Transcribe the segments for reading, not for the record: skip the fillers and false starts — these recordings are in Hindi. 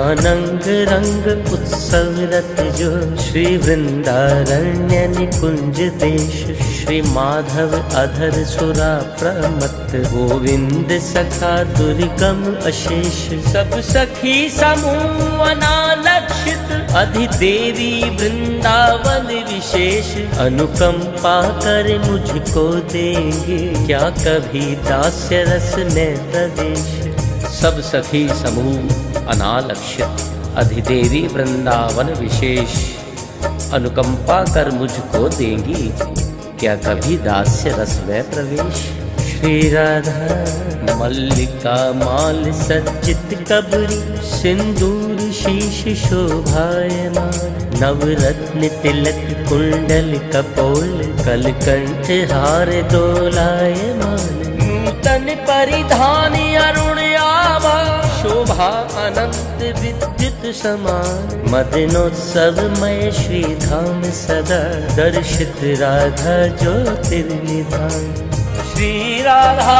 मानंग रंग उत्सव रत जो श्री वृंदारण्य निकुंज देश। श्री माधव अधर सुरा प्रमत्त गोविंद सखा दुर्गम अशेष। सब सखी समूह अनालक्षित अधिदेवी वृंदावन विशेष। अनुकंपा कर मुझको देंगे क्या कभी दास्य रस में प्रवेश। सब सखी समूह अनालक्षित अधिदेवी वृंदावन विशेष। अनुकंपा कर मुझको देंगी क्या कभी दास्य रस में प्रवेश। श्री राधा मल्लिका माल सज्जित कबरी सिंदूर शीश शोभायमान। नवरत्न तिलक कुंडल कपोल कलकंठ हार दोलायमान। नूतन परिधान अरुण आभा शोभा अनंत विद्युत समान। मदनोत्सवमय श्री धाम सदा दर्शित राधा ज्योतिर्निधान। श्री राधा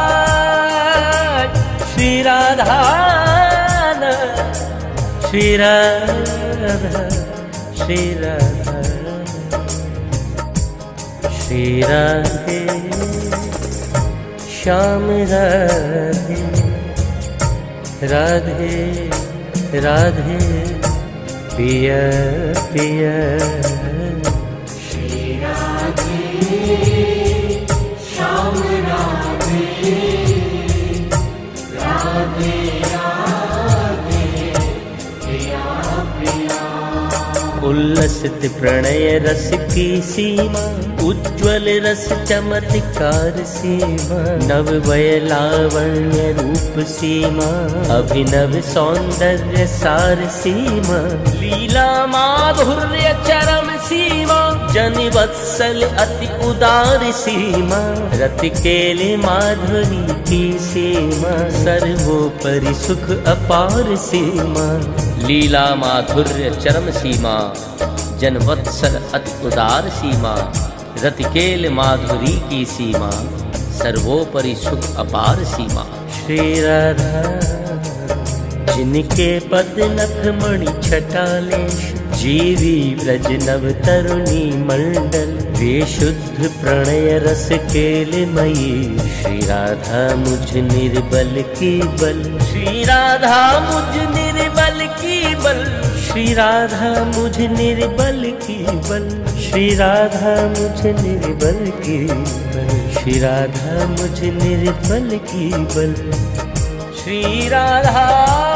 श्री राधा श्री राधा श्री राधा श्री राधे श्याम राधे राधे राधे पिया पिया। श्री राधे श्याम राधे राधे राधे पिया पिया। उल्लसित प्रणय रस की सीमा उज्ज्वल रस चमत्कार सीमा। नव वय लावण्य रूप सीमा अभिनव सौंदर्य सार सीमा। लीला माधुर्य चरम सीमा जन वत्सल अति उदार सीमा। रति केले माधुरी की सीमा सर्वोपरि सुख अपार सीमा। लीला माधुर्य चरम सीमा जन वत्सल अति उदार सीमा। रतिकेल माधुरी की सीमा सर्वोपरि सुख अपार सीमा। श्री राधा जिनके पद नख मणि छटालेश। जीवी व्रज नव तरुणी मंडल वे शुद्ध प्रणय रस केलमयी। श्री राधा मुझ निर्बल की बल। श्री राधा मुझ निर्बल की बल। श्री राधा मुझ निर्बल की बल। श्री राधा मुझ निर्बल की बल। श्री राधा मुझ निर्बल की बल। श्री राधा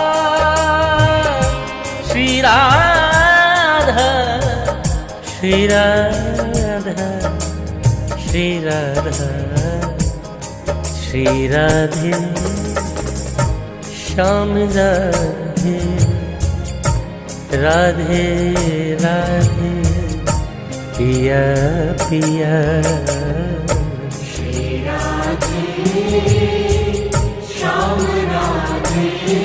श्री राधा श्री राधा श्री राधा श्री राधे श्याम राधे राधे राधे पिया पिया। श्री राधे श्याम राधे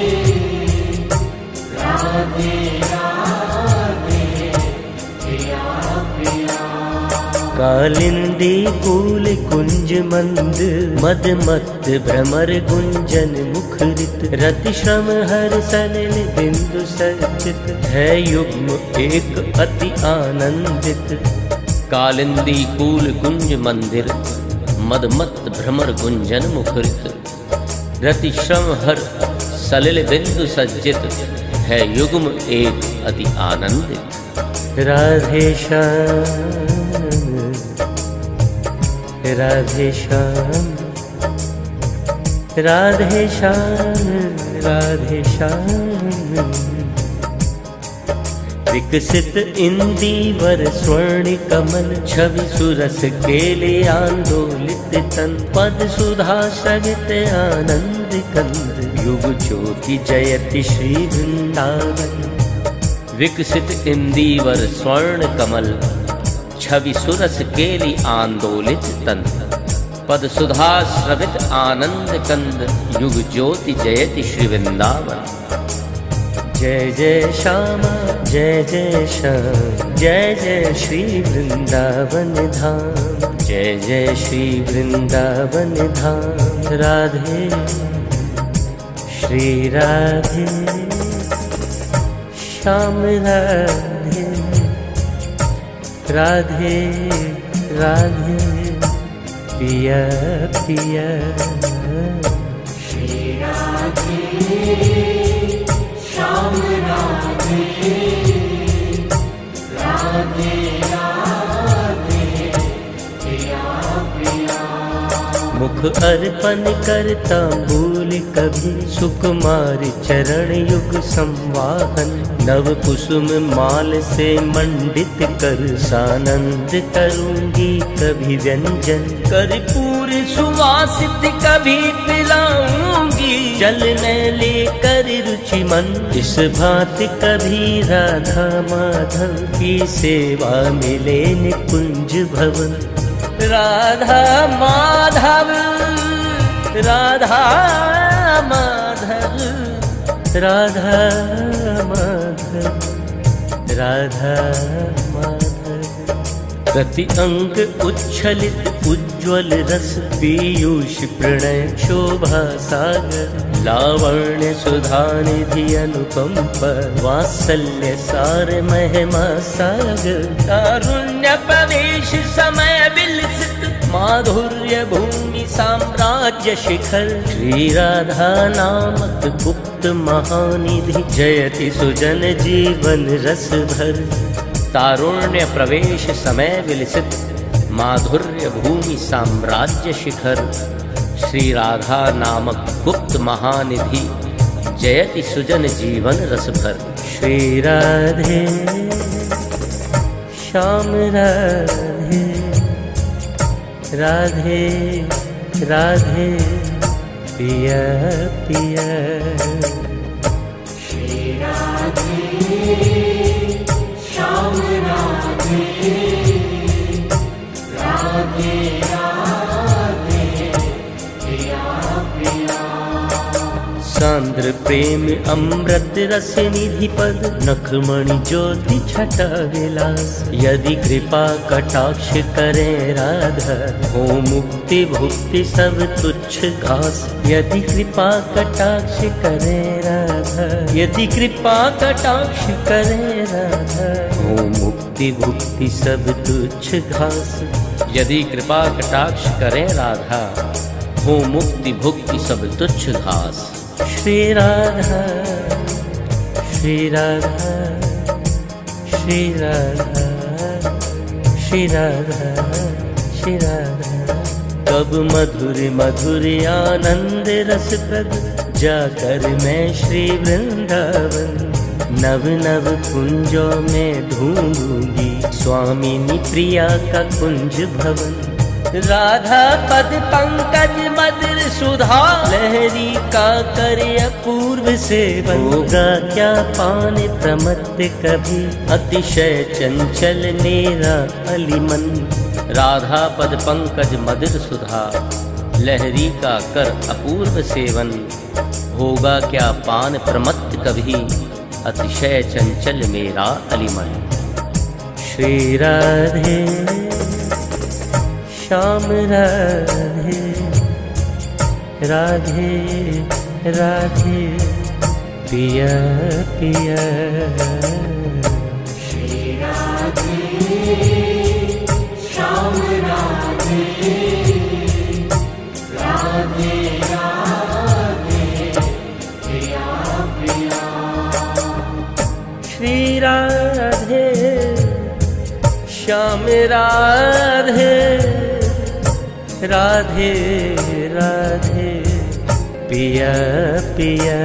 राधे राधे पिया पिया। कालिंदी फूल कुंज मंद मद मत भ्रमर गुंजन मुखरित। रति श्रम हर सलिल बिंदु सज्जित है युग्म एक अति आनंदित। कालिंदी फूल कुंज मंदिर मदमत भ्रमर गुंजन मुखरित। रति श्रम हर सलिल बिंदु सज्जित है युग्म एक अति आनंदित। राधे श्याम राधे श्याम राधे श्याम राधे श्याम। विकसित इंदीवर स्वर्ण कमल छवि सुरस केले आंदोलित तन। पद सुधा सहित आनंद कंद युग ज्योति जयति श्री वृंदावन। विकसित इंदीवर स्वर्ण कमल छवि सुरस केली आंदोलित तन। पद सुधा स्रवित आनंद कंद युग ज्योति जयति श्री वृंदावन। जय जय श्यामा जय जय श्याम जय जय श्री वृंदावन धाम। जय जय श्री वृंदावन धाम। राधे श्री राधे श्याम राधे राधे राधे पिया पिया। श्री राधे श्याम राधे राधे राधे पिया पिया। मुख अर्पण करता भूल कभी सुकुमार चरण युग संवाहन। नव कुसुम माल से मंडित कर सानंद करूंगी कभी व्यंजन। कर्पूर सुवासित कभी पिलाऊंगी जल में लेकर रुचि मन। इस भांति कभी राधा माधव की सेवा मिले निकुंज भवन। राधा माधव राधा माधव राधा माधव राधा माधव। प्रति अंग उच्छलित उज्ज्वल रस पीयूष प्रणय शोभा सागर। लावण्य सुधा निधि अनुपम पर वात्सल्य सार महिमा सागर। कारुण्य प्रवेश समय विलसित माधुर्य भूमि साम्राज्य शिखर। श्री राधा नामक गुप्त महानिधि जयति सुजन जीवन रस भर। तारुण्य प्रवेश समय विलसित माधुर्य भूमि साम्राज्य शिखर। श्री राधा नामक गुप्त महानिधि जयति सुजन जीवन रस भर। श्री राधे श्याम राधे राधे राधे पिया पिया। श्री राधे श्याम राधे राधे राधे पिया पिया। सांद्र प्रेम अमृत रस निधि पद नखमणि ज्योति छटा विलास। यदि कृपा कटाक्ष करें राधा हो मुक्ति भुक्ति सब तुच्छ घास। यदि कृपा कटाक्ष करें राधा यदि कृपा कटाक्ष करें राधा हो मुक्ति भुक्ति सब तुच्छ घास। यदि कृपा कटाक्ष करें राधा हो मुक्ति भुक्ति सब तुच्छ घास। श्री राधा श्री राधा श्री राधा श्री राधा श्री राधा। कब मधुर मधुर आनंद रस प्रद जाकर मैं श्री वृंदावन। नव नव कुंजों में ढूंढूंगी स्वामिनी प्रिया का कुंज भवन। राधा पद पंकज मधुर सुधा लहरी का करे अपूर्व सेवन। होगा क्या पान प्रमत्त कभी अतिशय चंचल मेरा अलिमन। राधा पद पंकज मधुर सुधा लहरी का कर अपूर्व सेवन। होगा क्या पान प्रमत्त कभी अतिशय चंचल मेरा अलिमन। श्री राधे श्याम राधे राधे राधे पिया पिया। श्री राधे श्याम राधे राधे राधे पिया पिया। श्री राधे श्याम राधे राधे राधे पिया पिया।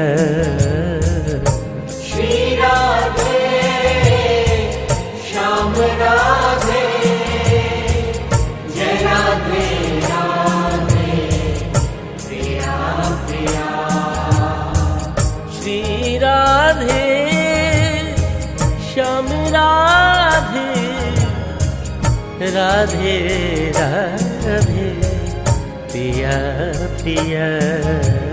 श्री राधे श्याम राधे जय राधे राधे पिया पिया। श्री राधे श्याम राधे राधे राधे पिया पिया।